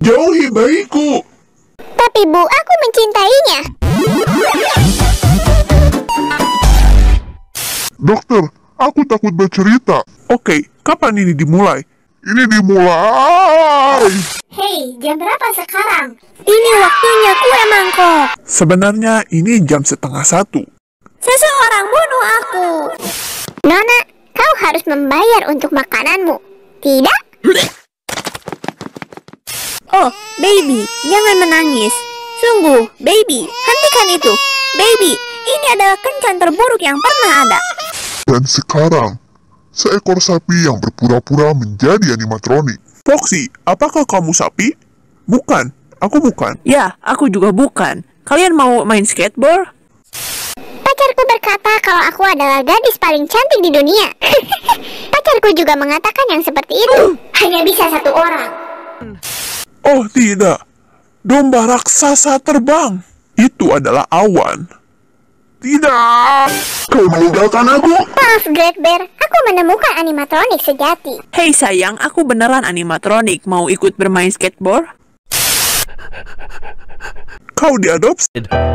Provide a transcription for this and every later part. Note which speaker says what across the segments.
Speaker 1: Jauhi bayiku.
Speaker 2: Tapi Bu, aku mencintainya.
Speaker 1: Dokter, aku takut bercerita. Oke, kapan ini dimulai? Ini dimulai.
Speaker 2: Hei, jam berapa sekarang? Ini waktunya kue mangkok.
Speaker 1: Sebenarnya ini jam 12:30.
Speaker 2: Seseorang bunuh aku. Nona, kau harus membayar untuk makananmu, tidak?
Speaker 3: Oh, baby, jangan menangis. Sungguh, baby, hentikan itu. Baby, ini adalah kencan terburuk yang pernah ada.
Speaker 1: Dan sekarang, seekor sapi yang berpura-pura menjadi animatronik. Foxy, apakah kamu sapi? Bukan, aku bukan.
Speaker 3: Ya, aku juga bukan. Kalian mau main skateboard?
Speaker 2: Pacarku berkata kalau aku adalah gadis paling cantik di dunia. Pacarku juga mengatakan yang seperti itu. Hanya bisa satu orang.
Speaker 1: Oh tidak, domba raksasa terbang. Itu adalah awan. Tidak, kau meninggalkan aku.
Speaker 2: Maaf, Great Bear. Aku menemukan animatronik sejati.
Speaker 3: Hei sayang, aku beneran animatronik. Mau ikut bermain skateboard?
Speaker 1: Kau diadopsi.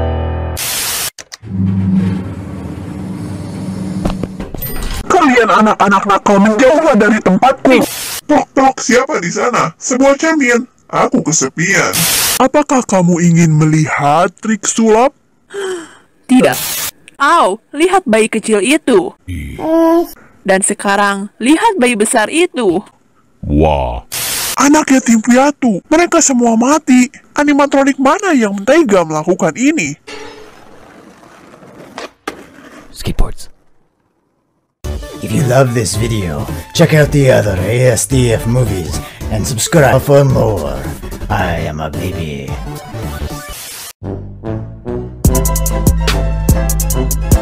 Speaker 1: Kalian anak-anak nakal menjauhlah dari tempatku. Tok, siapa di sana? Sebuah cermin. Aku kesepian. Apakah kamu ingin melihat trik sulap?
Speaker 3: Tidak. Au, lihat bayi kecil itu. Dan sekarang, lihat bayi besar itu.
Speaker 1: Wah. Anak yatim piatu. Mereka semua mati. Animatronik mana yang tega melakukan ini?
Speaker 4: Skateboards. If you love this video, check out the other ASDF movies and subscribe for more. I am a baby.